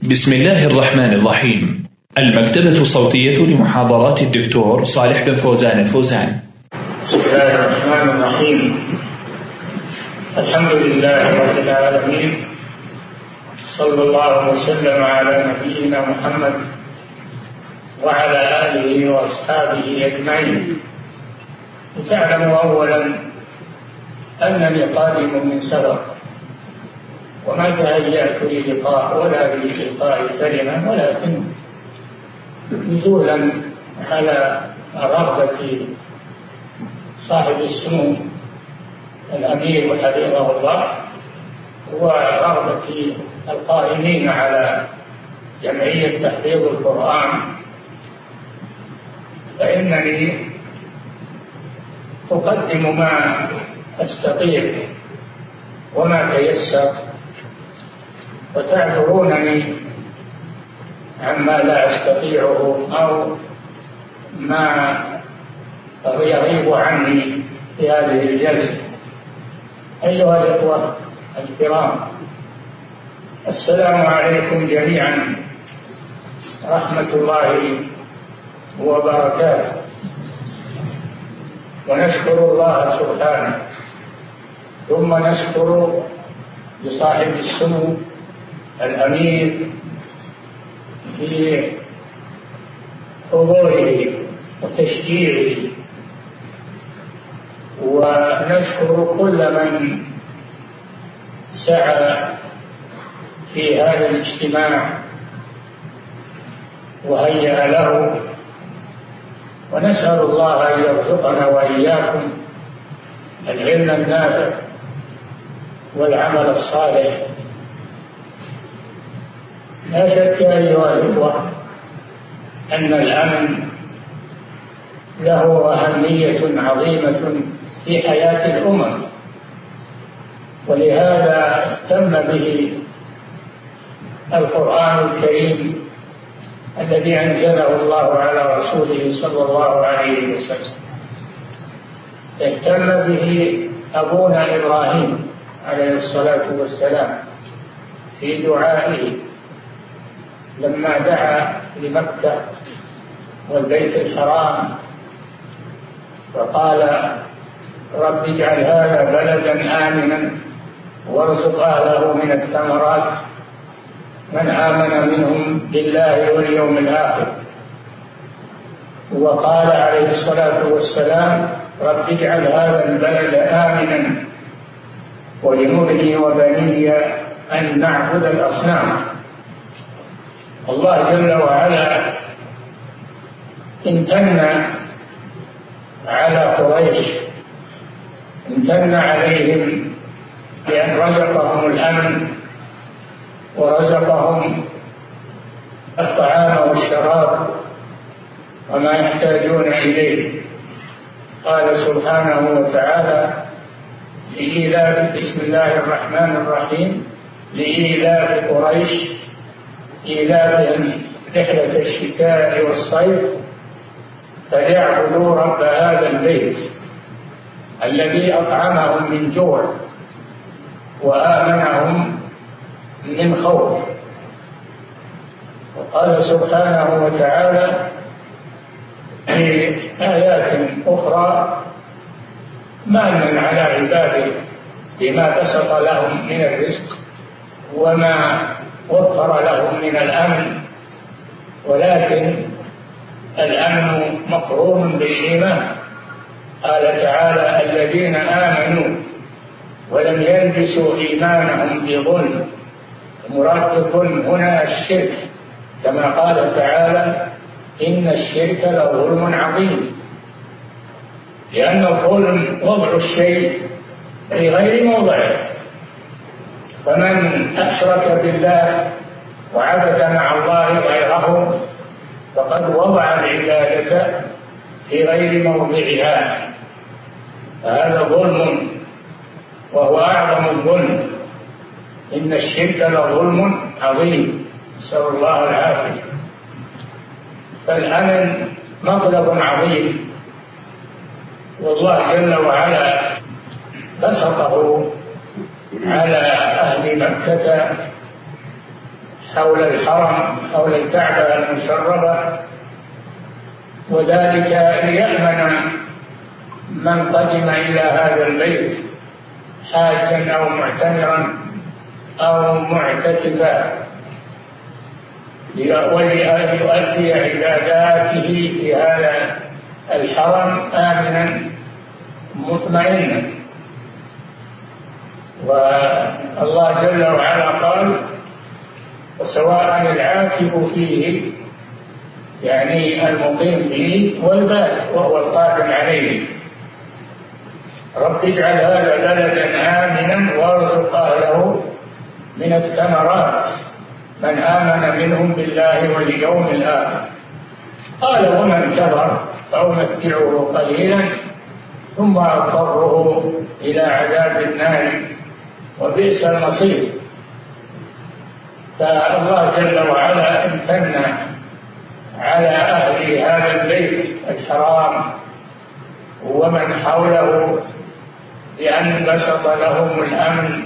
بسم الله الرحمن الرحيم. المكتبة الصوتية لمحاضرات الدكتور صالح بن فوزان الفوزان. بسم الله الرحمن الرحيم. الحمد لله رب العالمين، صلى الله وسلم على نبينا محمد وعلى آله وأصحابه أجمعين. تعلم أولا أنني قادم من سفر، وما تهيأت للقاء ولا لإلقاء كلمة، ولكن نزولا على رغبة صاحب السمو الأمير حفظه الله ورغبة القائمين على جمعية تحفيظ القرآن، فإنني أقدم ما أستطيع وما تيسر، وتعذرونني عما لا أستطيعه أو ما يغيب عني في هذه الجلسة. أيها الإخوة الكرام، السلام عليكم جميعا، رحمة الله وبركاته. ونشكر الله سبحانه، ثم نشكر لصاحب السمو الأمير في حضوره وتشجيعه، ونشكر كل من سعى في هذا الاجتماع وهيأ له، ونسأل الله أن يرزقنا وإياكم العلم النافع والعمل الصالح. لا شك أيها الإخوة أن الأمن له أهمية عظيمة في حياة الأمم، ولهذا اهتم به القرآن الكريم الذي أنزله الله على رسوله صلى الله عليه وسلم. اهتم به أبونا إبراهيم عليه الصلاة والسلام في دعائه لما دعا لمكة والبيت الحرام وقال: رب اجعل هذا بلدا آمنا وارزق أهله من الثمرات من آمن منهم بالله واليوم الآخر. وقال عليه الصلاة والسلام: رب اجعل هذا البلد آمنا واجنبني وبني أن نعبد الأصنام. الله جل وعلا امتن على قريش، امتن عليهم بأن رزقهم الأمن ورزقهم الطعام والشراب وما يحتاجون إليه. قال سبحانه وتعالى: لإيلاف، بسم الله الرحمن الرحيم، لإيلاف قريش إيلافهم رحلة الشتاء والصيف فليعبدوا رب هذا البيت الذي أطعمهم من جوع وآمنهم من خوف. وقال سبحانه وتعالى في آيات أخرى: مَنًّا على عباده بما بسط لهم من الرزق وما وفر لهم من الأمن، ولكن الأمن مقرون بالإيمان. قال تعالى: الذين آمنوا ولم يلبسوا إيمانهم بظلم. مراد الظلم هنا الشرك، كما قال تعالى: إن الشرك لظلم عظيم، لأن الظلم وضع الشيء في غير موضعه. فمن أشرك بالله وعبد مع الله غيره فقد وضع العبادة في غير موضعها، فهذا ظلم وهو أعظم الظلم. إن الشرك لظلم عظيم، نسأل الله العافية. فالأمن مطلب عظيم، والله جل وعلا بسطه على أهل مكة حول الحرم، حول الكعبة المشرفة، وذلك ليأمن من قدم إلى هذا البيت حاجا أو معتمرا أو معتكفا، وليؤدي عباداته في هذا الحرم آمنا مطمئنا. والله جل وعلا قال: وسواء العاكف فيه، يعني المقيم فيه، والباد وهو القادم عليه. رب اجعل هذا بلدا آمنا وارزق أهله من الثمرات من آمن منهم بالله واليوم الآخر. قال: ومن كفر فأمتعه قليلا ثم أضطره إلى عذاب النار وبئس المصير. فالله جل وعلا امتن على أهل هذا البيت الحرام ومن حوله بأن بسط لهم الأمن.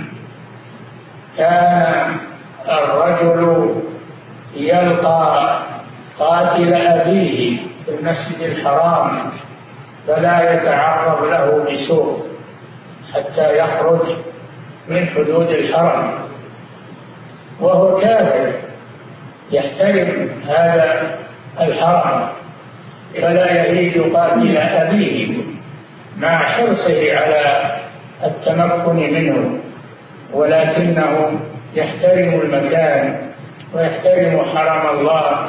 كان الرجل يلقى قاتل أبيه في المسجد الحرام فلا يتعرض له بسوء حتى يخرج من حدود الحرم، وهو كافر يحترم هذا الحرم فلا يريد قاتل أبيه مع حرصه على التمكن منه، ولكنه يحترم المكان ويحترم حرم الله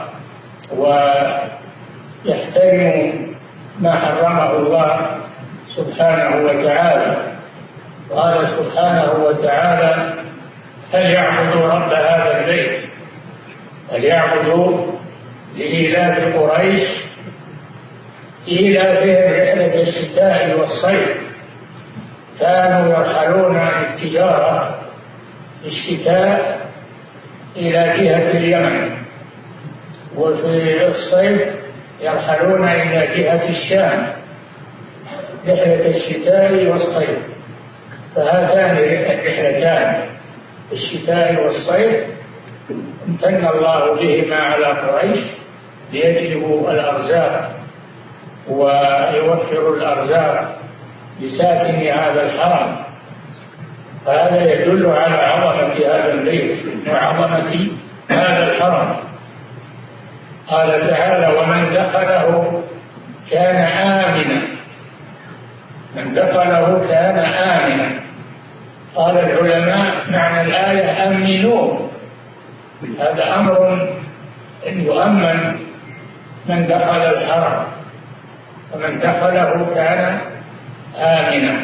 ويحترم ما حرمه الله سبحانه وتعالى. قال سبحانه وتعالى: فليعبدوا رب هذا البيت. فليعبدوا لإيلاف قريش إيلافهم رحلة الشتاء والصيف. كانوا يرحلون التجارة في الشتاء إلى جهة اليمن، وفي الصيف يرحلون إلى جهة الشام، رحلة الشتاء والصيف. فهاتان الرحلتان الشتاء والصيف امتن الله بهما على قريش ليجلبوا الأرزاق ويوفروا الأرزاق لساكن هذا الحرم. فهذا يدل على عظمة هذا البيت وعظمة هذا الحرم. قال تعالى: ومن دخله كان آمنا. من دخله كان آمنا. قال العلماء: معنى الآية أمنوا. هذا أمر أن يؤمن من دخل الحرم، ومن دخله كان آمنا.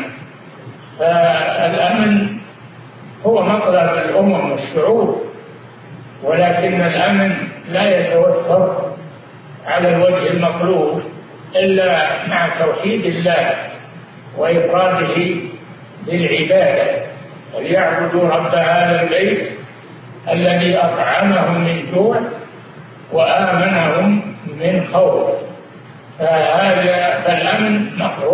فالأمن هو مطلب الأمم والشعوب، ولكن الأمن لا يتوفر على الوجه المطلوب إلا مع توحيد الله وإفراده بالعبادة. وليعبدوا رب هذا البيت الذي أطعمهم من جوع وآمنهم من خوف. فالأمن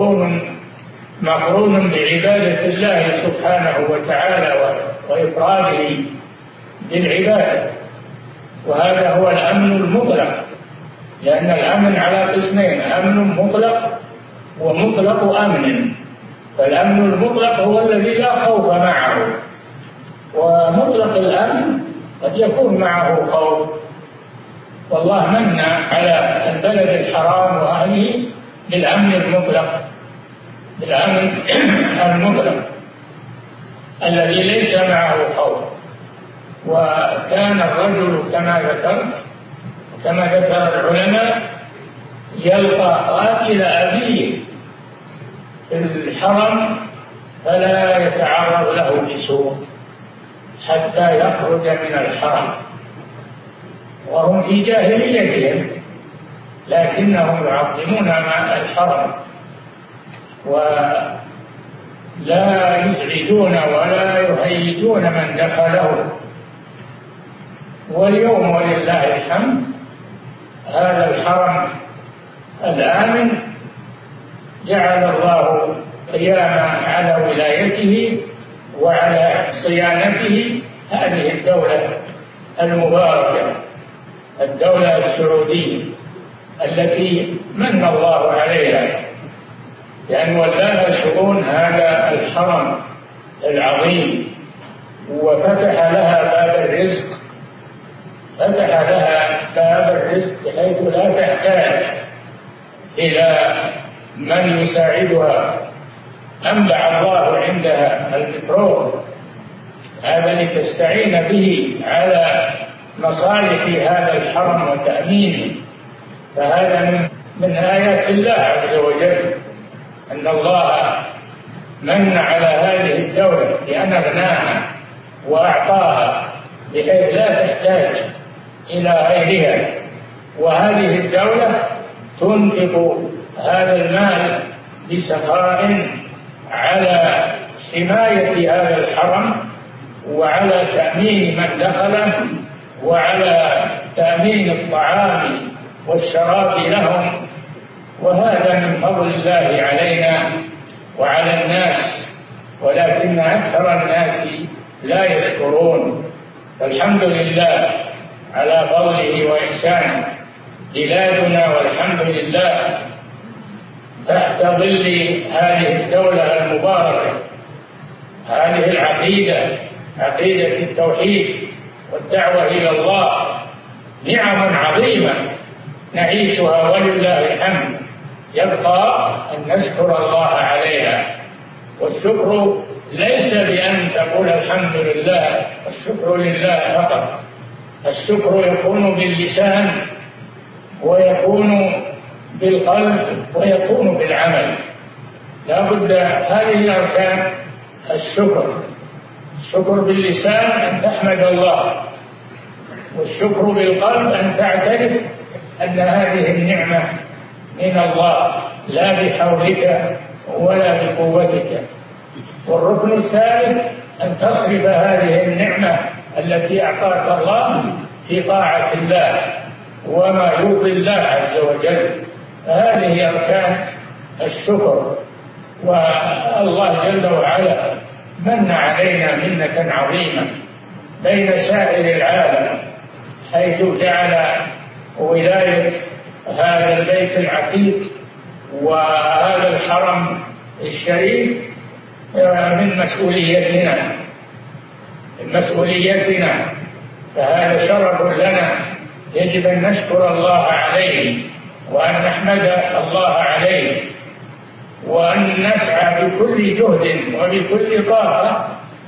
مقرون بعبادة الله سبحانه وتعالى وإفراده بالعبادة، وهذا هو الأمن المطلق. لأن الأمن على قسمين: أمن مطلق ومطلق أمن. فالأمن المطلق هو الذي لا خوف معه، ومطلق الأمن قد يكون معه خوف. والله من على البلد الحرام وأهله بالأمن المطلق، بالأمن المطلق الذي ليس معه خوف. وكان الرجل كما ذكرت كما ذكر العلماء يلقى قاتل أبيه في الحرم فلا يتعرض له بسوء حتى يخرج من الحرم، وهم في جاهليتهم لكنهم يعظمون الحرم ولا يزعجون ولا يهيجون من دخله. واليوم ولله الحمد هذا الحرم الآمن جعل الله قياما على ولايته وعلى صيانته هذه الدولة المباركة، الدولة السعودية التي من الله عليها لأن ولاها شؤون هذا الحرم العظيم، وفتح لها باب الرزق، فتح لها باب الرزق بحيث لا تحتاج إلى من يساعدها. أنبع الله عندها البترول هذا لتستعين به على مصالح هذا الحرم وتأمينه، فهذا من آيات الله عز وجل أن الله من على هذه الدولة بأن أغناها وأعطاها بحيث لا تحتاج إلى غيرها، وهذه الدولة تنفق هذا المال بسخاء على حماية هذا الحرم وعلى تأمين من دخله وعلى تأمين الطعام والشراب لهم، وهذا من فضل الله علينا وعلى الناس، ولكن أكثر الناس لا يشكرون. فالحمد لله على فضله وإحسانه. بلادنا والحمد لله تحت ظل هذه الدولة المباركة، هذه العقيدة، عقيدة التوحيد والدعوة إلى الله، نعم عظيمة نعيشها ولله الحمد. يبقى أن نشكر الله عليها، والشكر ليس بأن تقول الحمد لله، الشكر لله فقط. الشكر يكون باللسان ويكون بالقلب ويكون بالعمل، لا بد. هذه أركان الشكر. الشكر باللسان أن تحمد الله، والشكر بالقلب أن تعترف أن هذه النعمة من الله لا بحولك ولا بقوتك. والركن الثالث أن تصرف هذه النعمة التي أعطاك الله في طاعة الله وما يرضي الله عز وجل. هذه أركان الشكر. والله جل وعلا من علينا منة عظيمة بين سائر العالم، حيث جعل ولاية هذا البيت العتيق وهذا الحرم الشريف من مسؤوليتنا، فهذا شرف لنا يجب أن نشكر الله عليه وأن نحمد الله عليه، وأن نسعى بكل جهد وبكل طاقة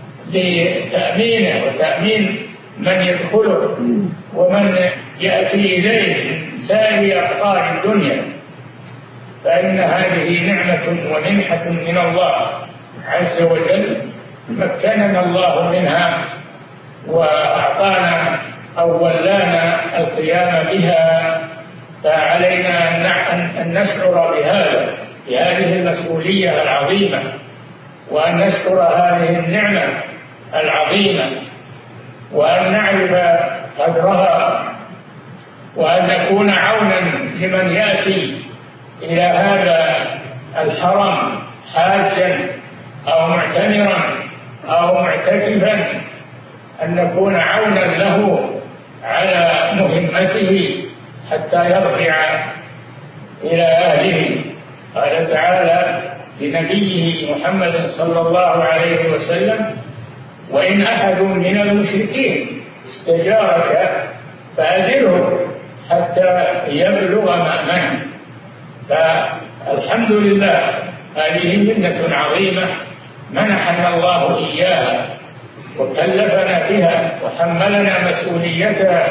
لتأمينه وتأمين من يدخله ومن يأتي إليه من سائر أقطار الدنيا، فإن هذه نعمة ومنحة من الله عز وجل مكننا الله منها وأعطانا أو ولانا القيام بها، فعلينا أن نشعر بهذه المسؤولية العظيمة، وأن نشكر هذه النعمة العظيمة، وأن نعرف قدرها، وأن نكون عونا لمن يأتي إلى هذا الحرم حاجا أو معتمرا أو معتكفا، أن نكون عونا له على مهمته حتى يرجع إلى أهله. قال تعالى لنبيه محمد صلى الله عليه وسلم: وإن أحد من المشركين استجارك فأجره حتى يبلغ مأمنه. فالحمد لله هذه منة عظيمة منحنا الله إياها وكلفنا بها وحملنا مسؤوليتها،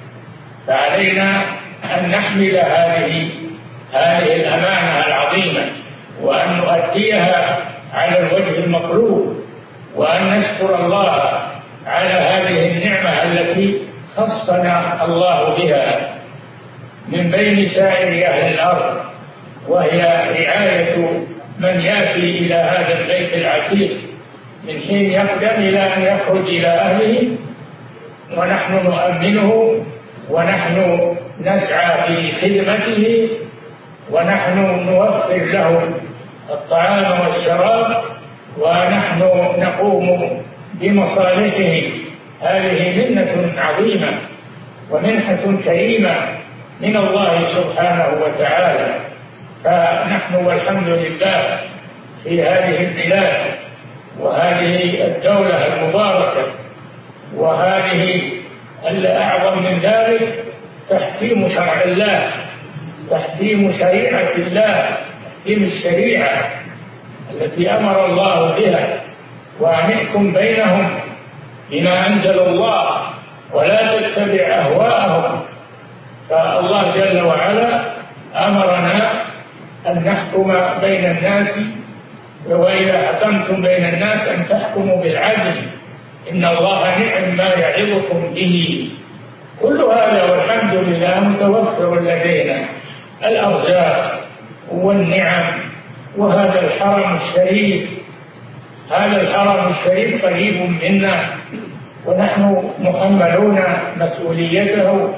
فعلينا أن نحمل هذه الأمانة العظيمة وأن نؤديها على الوجه المطلوب، وأن نشكر الله على هذه النعمة التي خصنا الله بها من بين سائر أهل الأرض، وهي رعاية من يأتي إلى هذا البيت العتيق من حين يقدم إلى أن يخرج إلى أهله، ونحن نؤمنه ونحن نسعى في خدمته ونحن نوفر له الطعام والشراب ونحن نقوم بمصالحه هذه منة عظيمة ومنحة كريمة من الله سبحانه وتعالى. فنحن والحمد لله في هذه البلاد وهذه الدولة المباركة، وهذه الأعظم من ذلك تحكيم شرع الله، تحكيم شريعة الله، تحكيم الشريعة التي أمر الله بها، وأن يحكم بينهم بما أنزل الله ولا تتبع أهواءهم. فالله جل وعلا أمرنا أن نحكم بين الناس، وإذا حكمتم بين الناس أن تحكموا بالعدل إن الله نعم ما يعظكم به. كل هذا والحمد لله متوفر لدينا، الأرزاق والنعم، وهذا الحرم الشريف، هذا الحرم الشريف قريب منا، ونحن محملون مسؤوليته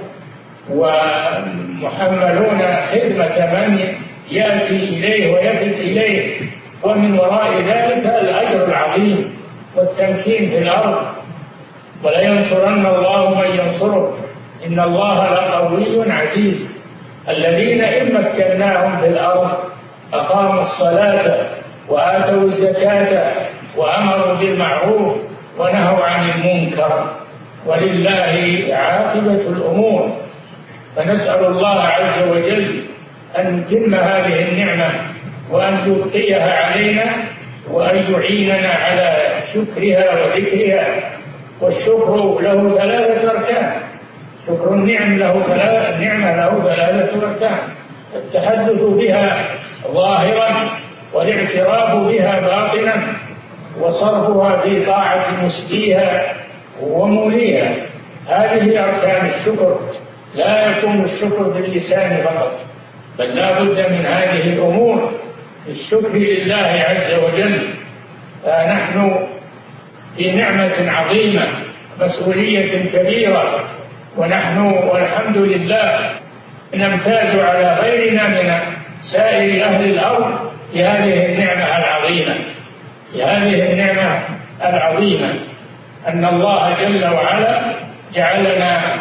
ومحملون خدمة من يأتي إليه ويفد إليه، ومن وراء ذلك الأجر العظيم والتمكين في الأرض. ولينصرن الله من ينصره إن الله لقوي عزيز. الذين إن مكناهم في الأرض أقاموا الصلاة وآتوا الزكاة وأمروا بالمعروف ونهوا عن المنكر، ولله عاقبة الأمور. فنسأل الله عز وجل أن يتم هذه النعمة وأن يبقيها علينا، وأن يعيننا على شكرها وذكرها. والشكر له ثلاثة أركان، شكر النعم له ثلاثة أركان: التحدث بها ظاهرا، والاعتراف بها باطنا، وصرفها في طاعة مسديها وموليها. هذه أركان الشكر. لا يكون الشكر باللسان فقط، بل لا بد من هذه الأمور في الشكر لله عز وجل. فنحن في نعمة عظيمة، مسؤولية كبيرة، ونحن والحمد لله نمتاز على غيرنا من سائر أهل الأرض بهذه النعمة العظيمة، بهذه النعمة العظيمة أن الله جل وعلا جعلنا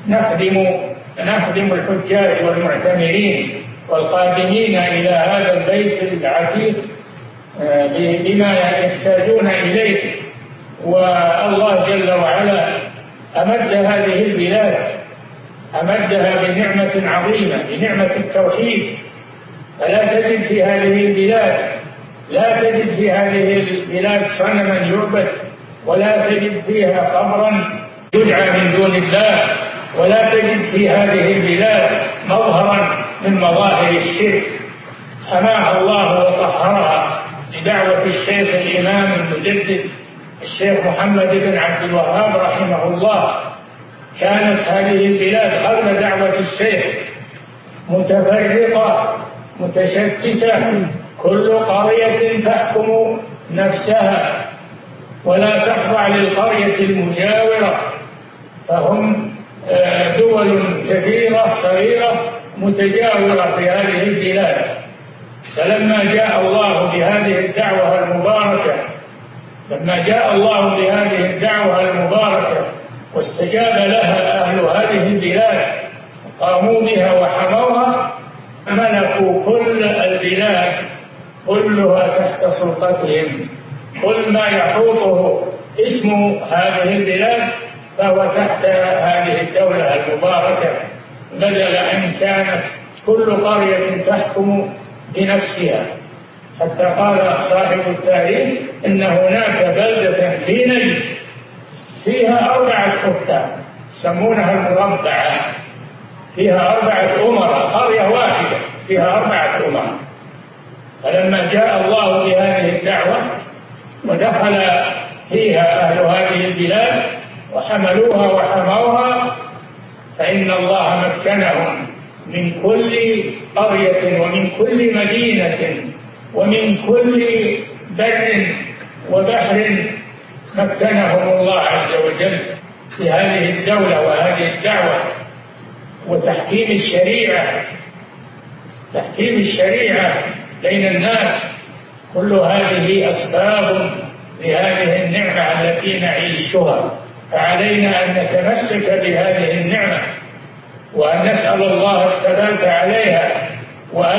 نخدم الحجاج والمعتمرين والقادمين إلى هذا البيت العتيق بما يحتاجون إليه. والله جل وعلا أمد هذه البلاد، أمدها بنعمة عظيمة، بنعمة التوحيد. فلا تجد في هذه البلاد صنما يعبد، ولا تجد فيها قبرا يدعى من دون الله، ولا تجد في هذه البلاد مظهرا من مظاهر الشرك. حماها الله وطهرها بدعوة الشيخ الإمام المجدد الشيخ محمد بن عبد الوهاب رحمه الله. كانت هذه البلاد قبل دعوة الشيخ متفرقة متشتتة، كل قرية تحكم نفسها ولا تخضع للقرية المجاورة، فهم دول كثيرة صغيرة متجاورة في هذه البلاد. فلما جاء الله بهذه الدعوة المباركة واستجاب لها أهل هذه البلاد قاموا بها وحموها، ملكوا كل البلاد كلها تحت سلطتهم. كل ما يحوطه اسم هذه البلاد فهو تحت هذه الدولة المباركة، بدل أن كانت كل قرية تحكم بنفسها. حتى قال صاحب التاريخ إن هناك بلدة في نجد فيها 4 حكام يسمونها المربعة، فيها 4 أمراء، قرية واحدة فيها 4 أمراء. فلما جاء الله بهذه الدعوة ودخل فيها أهل هذه البلاد وحملوها وحموها، فإن الله مكنهم من كل قرية ومن كل مدينة ومن كل بر وبحر، مكنهم الله عز وجل في هذه الدولة وهذه الدعوة وتحكيم الشريعة بين الناس. كل هذه أسباب لهذه النعمة التي نعيشها. فعلينا أن نتمسك بهذه النعمة وأن نسأل الله الثبات عليها، وأن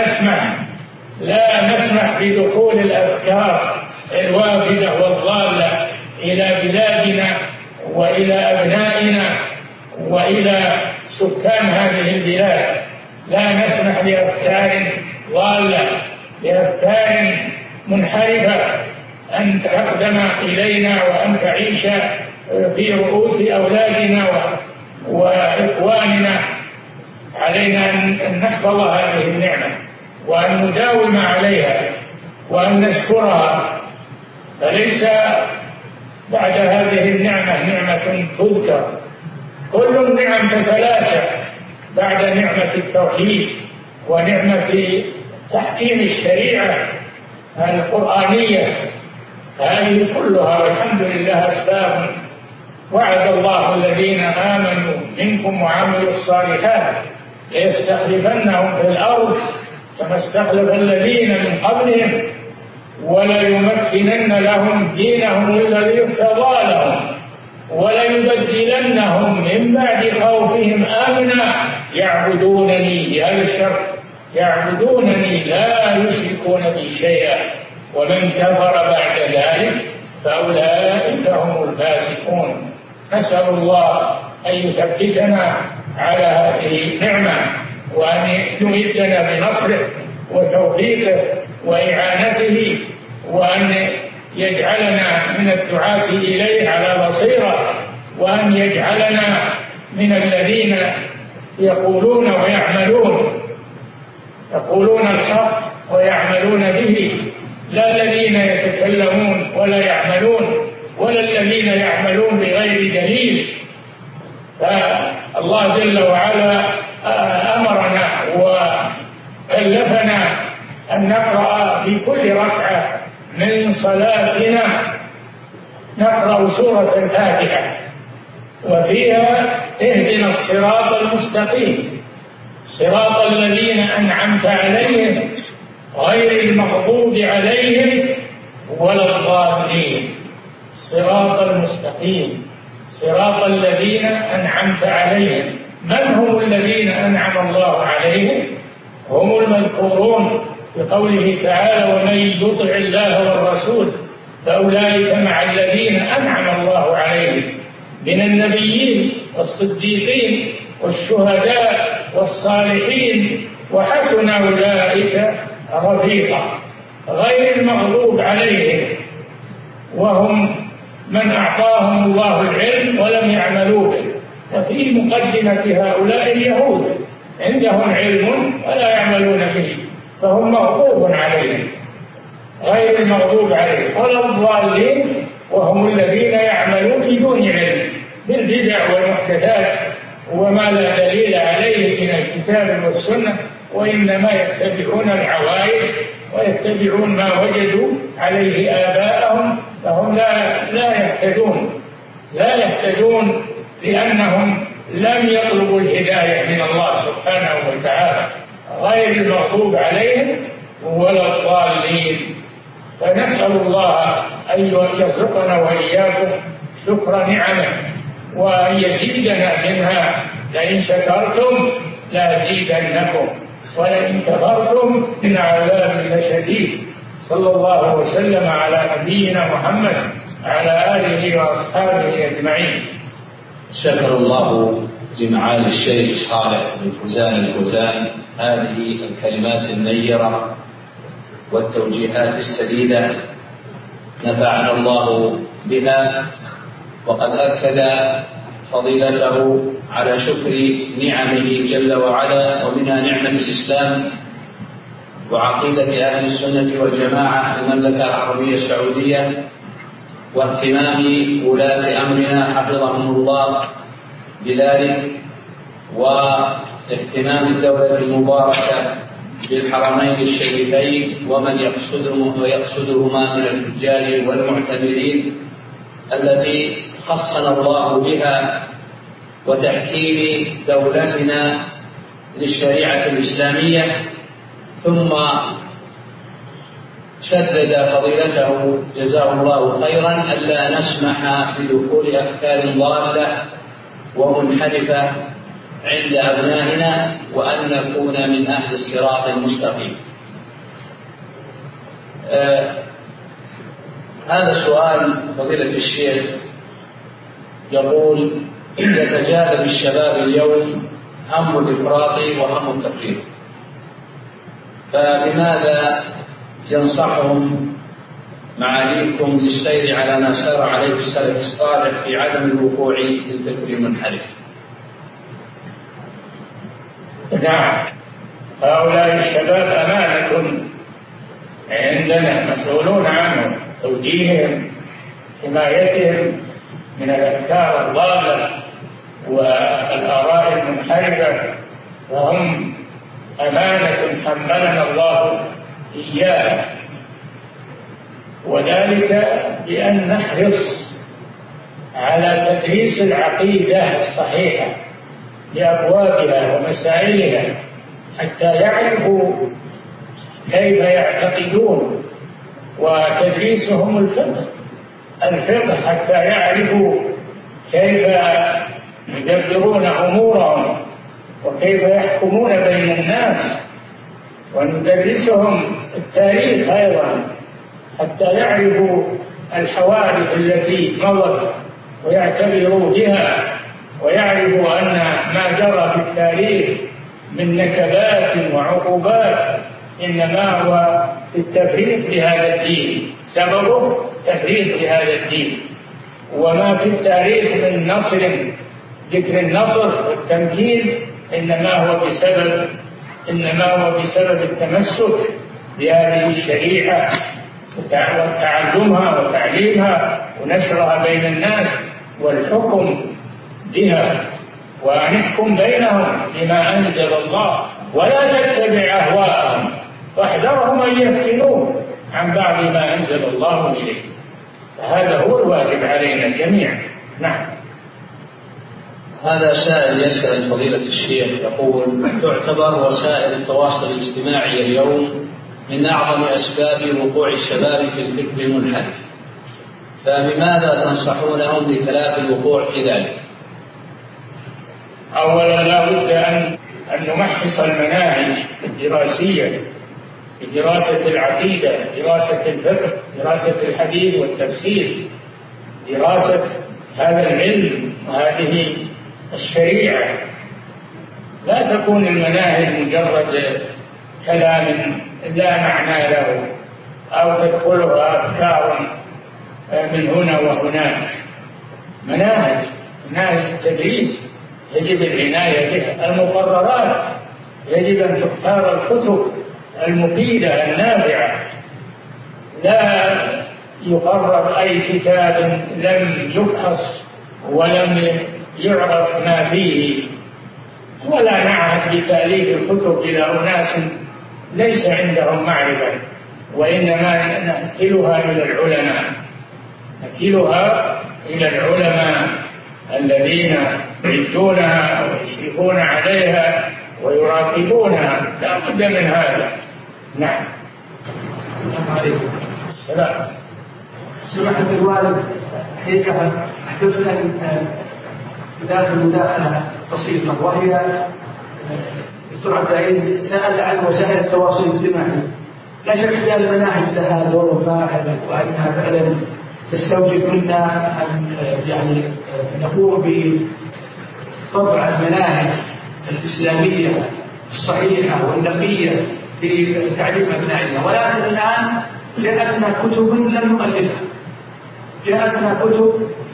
لا نسمح بدخول الأفكار الوافدة والضالة إلى بلادنا وإلى أبنائنا وإلى سكان هذه البلاد. لا نسمح لأفكار ضالة، لأفكار منحرفة أن تقدم إلينا وأن تعيش في رؤوس أولادنا وإخواننا. علينا أن نحفظ هذه النعمة وأن نداوم عليها وأن نشكرها، فليس بعد هذه النعمة نعمة تذكر. كل النعم تتلاشى بعد نعمة التوحيد ونعمة تحكيم الشريعة القرآنية. هذه كلها والحمد لله أسباب وعد الله الذين آمنوا منكم وعملوا الصالحات ليستخلفنهم في الأرض كما استخلف الذين من قبلهم وليمكنن لهم دينهم الذي ارتضى لهم وليبدلنهم من بعد خوفهم أمنا يعبدونني، هذا الشرط، يعبدونني لا يشركون بي شيئا ومن كفر بعد ذلك فأولئك هم الفاسقون. نسأل الله أن يثبتنا على هذه النعمة وأن يمدنا بنصره وتوفيقه وإعانته، وأن يجعلنا من الدعاة إليه على بصيرة، وأن يجعلنا من الذين يقولون الحق ويعملون به، لا الذين يتكلمون ولا يعملون، ولا الذين يعملون بغير دليل. فالله جل وعلا أمرنا وكلفنا أن نقرأ في كل ركعة من صلاتنا نقرأ سورة الفاتحة، وفيها اهدنا الصراط المستقيم صراط الذين أنعمت عليهم غير المغضوب عليهم ولا الضالين. صراط المستقيم صراط الذين أنعمت عليهم. من هم الذين أنعم الله عليهم؟ هم المذكورون بقوله تعالى ومن يطع الله والرسول فأولئك مع الذين أنعم الله عليهم من النبيين والصديقين والشهداء والصالحين وحسن أولئك رفيقا. غير المغضوب عليهم وهم من أعطاهم الله العلم ولم يعملوا به. وفي مقدمة هؤلاء اليهود عندهم علم ولا يعملون به فهم مغضوب عليهم. غير المغضوب عليهم ولا الضالين وهم الذين يعملون بدون علم بالبدع والمحدثات وما لا دليل عليه من الكتاب والسنة، وإنما يتبعون العوائد ويتبعون ما وجدوا عليه آباءهم، فهم لا يهتدون لأنهم لم يطلبوا الهداية من الله سبحانه وتعالى. غير المغضوب عليهم ولا الضالين. فنسأل الله أن يرزقنا وإياكم شكر نعمه وأن يزيدنا منها. لئن شكرتم لأزيدنكم ولئن كفرتم إن عذابي لشديد. صلى الله وسلم على نبينا محمد وعلى آله وأصحابه أجمعين. شكر الله لمعالي الشيخ صالح بن فوزان الفوزان هذه الكلمات النيرة والتوجيهات السديدة، نفعنا الله بها، وقد أكد فضيلته على شكر نعمه جل وعلا، ومنها نعمة الإسلام وعقيدة أهل السنة والجماعة في المملكة العربية السعودية، واهتمام ولاة أمرنا حفظهم الله بذلك، واهتمام الدولة المباركة بالحرمين الشريفين ومن يقصدهما من الحجاج والمعتمرين التي خصنا الله بها، وتحكيم دولتنا للشريعة الإسلامية. ثم شدد فضيلته جزاه الله خيرا ألا نسمح بدخول أفكار ضالة ومنحرفة عند أبنائنا، وأن نكون من أهل الصراط المستقيم. هذا السؤال فضيلة الشيخ يقول: يتجاذب الشباب اليوم هم الإفراط وهم التفريط، فبماذا ينصحهم معاليكم للسير على ما سار عليه السلف الصالح في عدم الوقوع في الفكر المنحرف؟ نعم، هؤلاء الشباب أمانة عندنا مسؤولون عنهم، توجيههم، حمايتهم من الأفكار الضالة والآراء المنحرفة، وهم أمانة حملنا الله إياها، وذلك بأن نحرص على تدريس العقيدة الصحيحة بأبوابها ومسائلها حتى يعرفوا كيف يعتقدون، وتدريسهم الفقه حتى يعرفوا كيف يدبرون أمورهم وكيف يحكمون بين الناس، وندرسهم التاريخ أيضا حتى يعرفوا الحوادث التي مضت ويعتبروا بها، ويعرفوا أن ما جرى في التاريخ من نكبات وعقوبات إنما هو التفريط بهذا الدين، سببه تفريط بهذا الدين. وما في التاريخ من نصر، ذكر النصر والتمكين، إنما هو بسبب التمسك بهذه الشريعة وتعلمها وتعليمها ونشرها بين الناس والحكم بها، ونحكم بينهم بما أنزل الله، ولا تتبع أهواءهم واحذرهم أن يفتنوك عن بعض ما أنزل الله إليك. هذا هو الواجب علينا جميعا. نعم. هذا سائل يسأل فضيلة الشيخ يقول: تعتبر وسائل التواصل الاجتماعي اليوم من أعظم أسباب وقوع الشباب في الفكر المنحرف، فبماذا تنصحونهم بخلاف الوقوع في ذلك؟ أولا لا بد أن نمحص المناهج الدراسية بدراسة العقيدة، دراسة الفقه، دراسة الحديث والتفسير، دراسة هذا العلم وهذه الشريعة. لا تكون المناهج مجرد كلام لا معنى له أو تدخلها أفكار من هنا وهناك. مناهج التدريس يجب العناية بها. المقررات يجب أن تختار الكتب المفيدة النافعة، لا يقرر أي كتاب لم يبحث ولم يعرف ما فيه، ولا نعهد بتأليف الكتب إلى أناس ليس عندهم معرفة، وإنما نأكلها إلى العلماء الذين يعدونها ويشرفون عليها ويراقبونها. لا بد من هذا. نعم. السلام عليكم. السلام. سماحة الوالد، حقيقة أحدثنا بداية المداخلة بسيطة، وهي الدكتور عبد العزيز سأل عن وسائل التواصل الاجتماعي. لا شك أن المناهج لها دور فاعل، وأنها فعلا تستوجب منا أن نقوم بطبع المناهج الإسلامية الصحيحة والنقية في تعليم أبنائنا. ولكن الآن جاءتنا كتب لم نؤلفها، جاءتنا كتب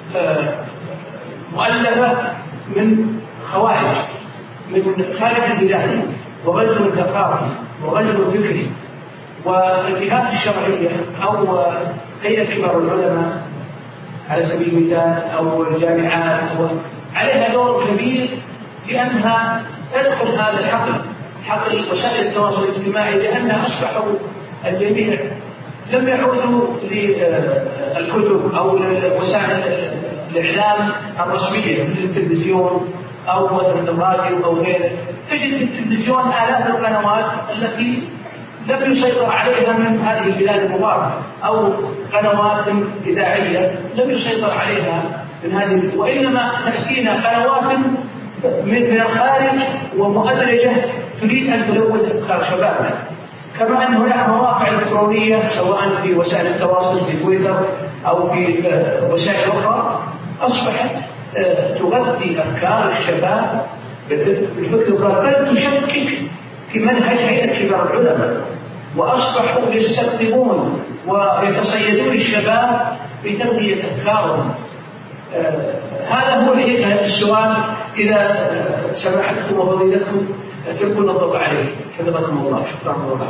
مؤلفة من خوارج، من خارج البلاد، وغزو ثقافي وغزو فكري. والجهات الشرعية أو هيئة كبار العلماء على سبيل المثال أو الجامعات عليها دور كبير، لأنها تدخل هذا حقل وسائل التواصل الاجتماعي، لأنها أصبحوا الجميع لم يعودوا للكتب أو وسائل الإعلام الرسمية مثل التلفزيون أو مثل الراديو أو غيره. تجد في التلفزيون آلاف القنوات التي لم يسيطر عليها من هذه البلاد المباركة، أو قنوات إذاعية لم يسيطر عليها من هذه، وإنما تأتينا قنوات من الخارج ومؤدرجة تريد أن تلوث أفكار شبابنا. كما أن هناك مواقع إلكترونية سواء في وسائل التواصل في تويتر أو في وسائل أخرى أصبحت تغذي أفكار الشباب بالفكر، بل تشكك في منهج هيئة كبار العلماء، وأصبحوا يستخدمون ويتصيدون الشباب بتغذية أفكارهم. هذا هو السؤال، إذا سمحتكم وفضيلتكم تكون الضوء عليه. حفظكم الله. شكرا الله.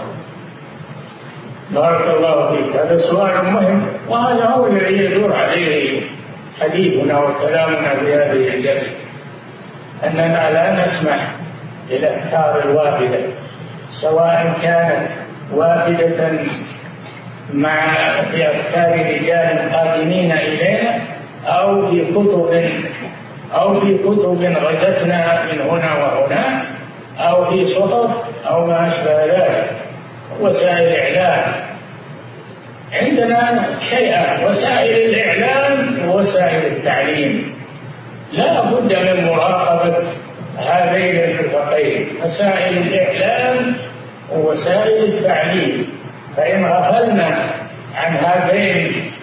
بارك الله فيك. هذا سؤال مهم، وهذا هو الذي يدور عليه حديثنا وكلامنا في هذه الجلسة، أننا لا نسمح للأفكار الوافدة، سواء كانت وافدة مع أفكار رجال قادمين إلينا أو في كتب غزتنا من هنا وهناك، أو في صحف أو ما أشبه ذلك، وسائل الإعلام. عندنا شيئان: وسائل الإعلام ووسائل التعليم. لا بد من مراقبة هذين الفرقين، وسائل الإعلام ووسائل التعليم. فإن غفلنا عن هذين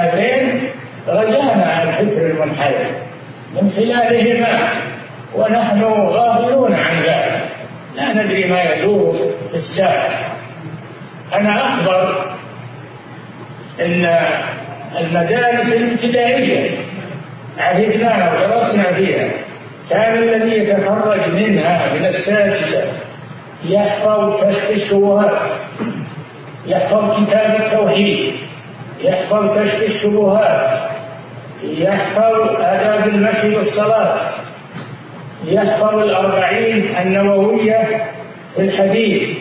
رجعنا عن الفكر المنحرف من خلالهما، ونحن غافلون عن ذلك، لا ندري ما يدور في الساحة. أنا أخبر أن المدارس الابتدائية عهدنا ودرسنا فيها، كان الذي يتخرج منها من السادسة يحفظ كشف الشبهات، يحفظ كتاب التوحيد، يحفظ كشف الشبهات، يحفظ آداب المشي والصلاة، يحفظ 40 النووية في الحديث،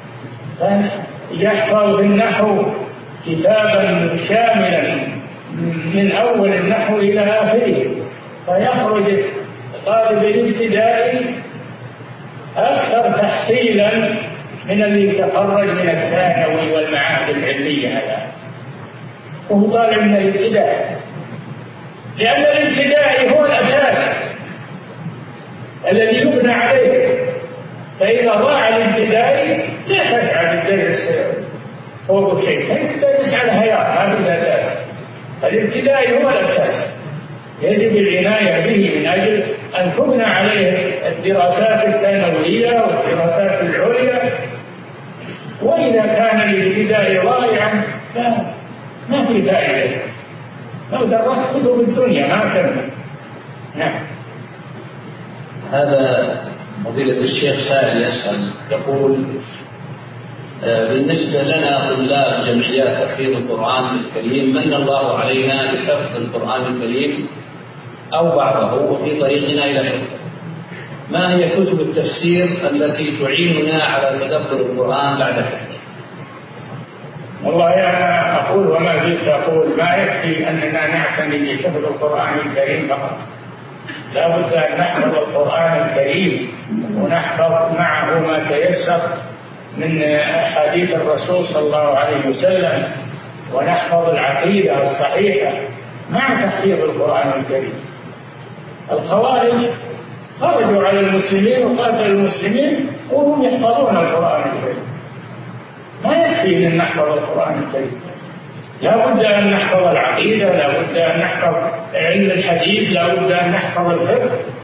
يحفظ النحو كتابا شاملا من أول النحو إلى آخره. فيخرج طالب الابتدائي أكثر تحصيلا من اللي يتخرج من الثانوي والمعاهد العلمية هذا، وهو طالب من الابتدائي، لأن الابتدائي هو الأساس الذي يبنى عليه. فإذا ضاع الابتدائي لا تجعل الدرس فوق شيء، الدرس على هياط، هذا الأساس. الابتدائي هو الأساس، يجب العناية به من أجل أن تبنى عليه الدراسات الثانوية والدراسات العليا. وإذا كان الابتدائي ضائعا ما في فائدة، لو درست كتب الدنيا ما كمل. نعم. هذا فضيلة الشيخ سائل يسأل يقول: بالنسبة لنا طلاب جمعيات تحفيظ القرآن الكريم، من الله علينا بحفظ القرآن الكريم أو بعضه وفي طريقنا إلى حفظه، ما هي كتب التفسير التي تعيننا على تدبر القرآن بعد حفظه؟ والله أنا أقول وما زلت أقول: ما يكفي أننا نعتني بحفظ القرآن الكريم فقط، لا بد أن نحفظ القرآن الكريم ونحفظ معه ما تيسر من أحاديث الرسول صلى الله عليه وسلم، ونحفظ العقيدة الصحيحة مع تحفيظ القرآن الكريم. الخوارج خرجوا على المسلمين وقاتلوا المسلمين وهم يحفظون القرآن الكريم. ما يكفي أن نحفظ القرآن الكريم، لا بد أن نحفظ العقيدة، لا بد أن نحفظ علم الحديث، لا بد أن نحفظ الفقه.